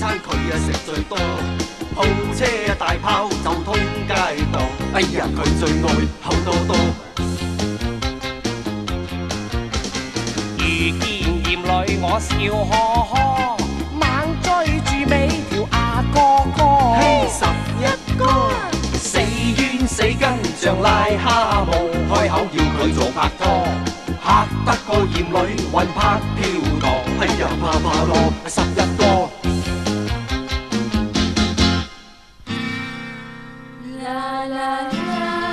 餐佢食最多，豪車大炮就通街蕩。哎呀，佢最愛口多多。 遇見艷女我笑呵呵，猛追住尾條阿哥哥。 嘿，11個死冤死根像癩蝦蟆，開口要佢做拍拖，嚇得個艷女魂魄飄蕩。哎呀，怕怕咯，11個。 啦啦啦。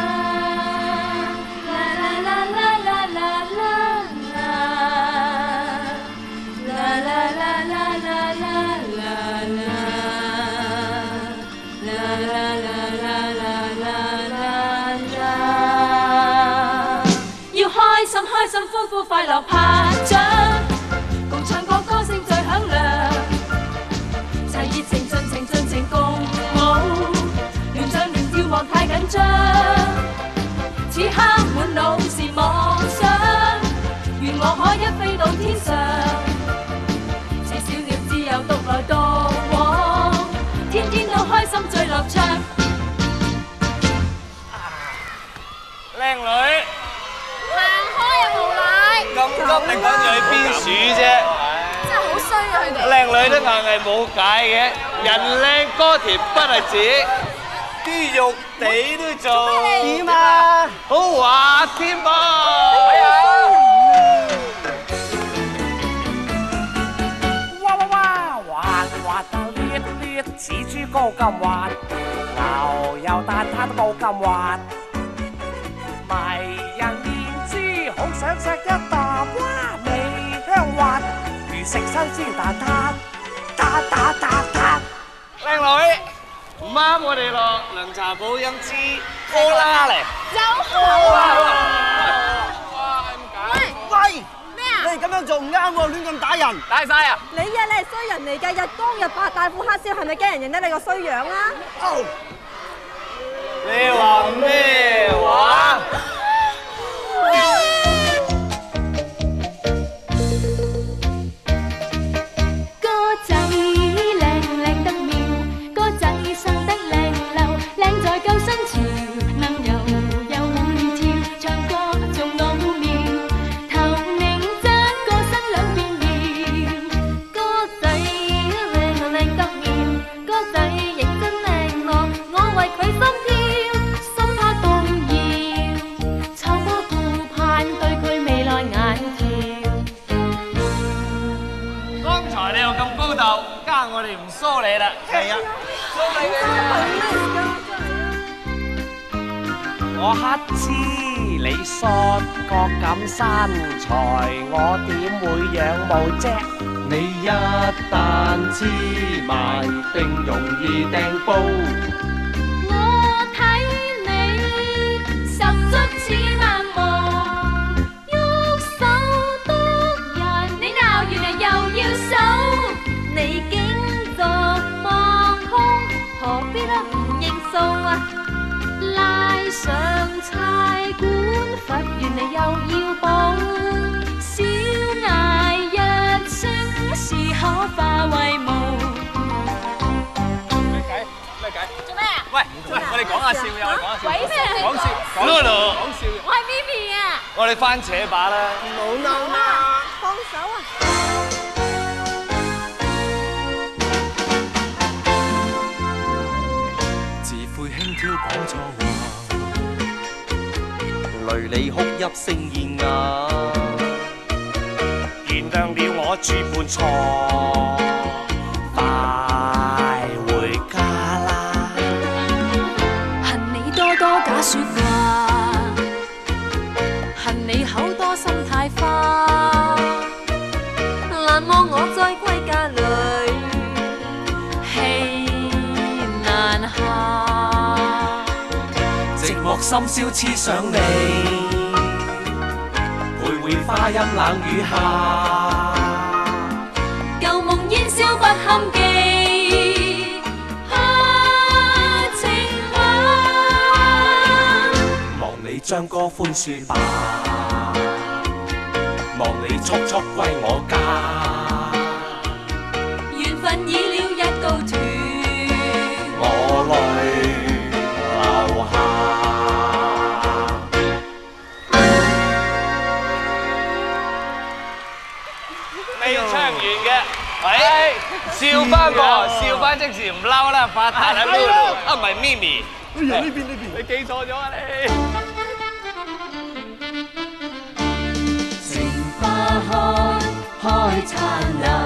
開心歡呼快樂拍掌，共唱歌歌聲最響亮，齊熱情盡情盡情共舞，亂唱亂跳莫太緊張，此刻滿腦是妄想，願我可一飛到天上，似小鳥自由獨來獨往，天天都開心最樂暢。 靚女。咁急你趕住去邊處啫？ 真係好衰啊！佢哋靚女都硬係冇解嘅，人靚歌甜不係止，啲肉地都做點啊？好滑添噃！哇哇哇！滑滑得裂裂似豬膏咁滑，牛油蛋撻都冇咁滑，迷人面珠好想食一啖。哇！味香滑，如食新鮮蛋撻，靚女，唔啱我哋落涼茶保飲支柯啦嚟。 有好啊！ 喂！咩啊？你哋咁樣做唔啱喎，亂咁打人。 大晒啊！ 你係衰人嚟㗎，日光日白大褲黑燒，係咪驚人認得你個衰樣啊？ 你話咩話？我哋唔梳你啦，係啊，梳你嘅。我乞知你縮個咁身材，我點會仰慕啫？ 你一旦黐埋，定容易掟煲。 我睇你十足似盲毛，喐手督人，你鬧完啊又要數，你竟作望空，何必得唔認數啊？拉上差館，罰完你又要補，小嗌一聲是可化為無。 咩計？咩計？做咩啊？喂，我哋講下笑嘅，我哋講下笑。 鬼咩？ 講笑，講笑。 我係 Mimi 啊！ 我哋翻扯把啦。 冇鬧啦！ 放手啊！ 輕佻講錯話，淚你哭泣聲現啞。 原諒了我諸般錯，快回家啦！ 恨你多多假説話，恨你口多心太花，難望我再歸家裏，氣難下。 寂寞深宵痴想你，徘徊花陰冷雨下。 舊夢煙消不堪記，情話。 望你將歌歡説吧，望你速速歸我家。 緣分已了一告未唱完嘅，笑翻噃，笑翻即時唔嬲啦，發達啦 Lulu， 啊唔係 Mimi。 哎呀，呢邊， 你記錯咗啊你。 情花開，開燦爛。